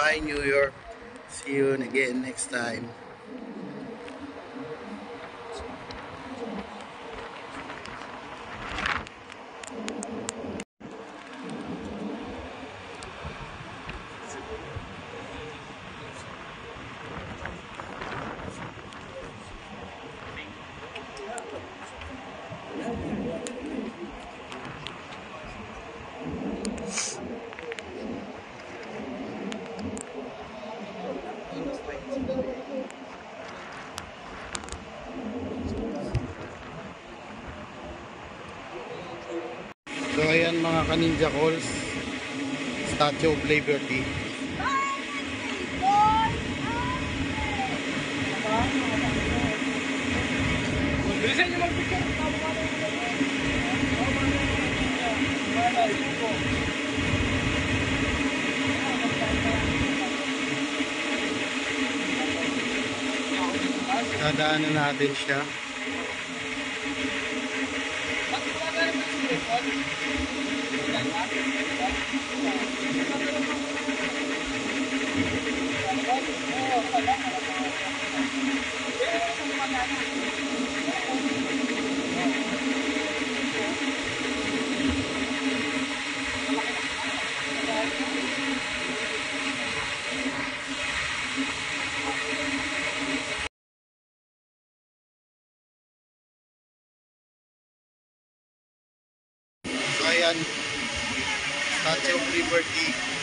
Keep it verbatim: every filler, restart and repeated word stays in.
Bye, New York. See you again next time. So ayan mga ka-ninja calls, Statue of Liberty. Bilisan nyo mag-picture. Dadaanan natin siya. So ayan, Statue of Liberty.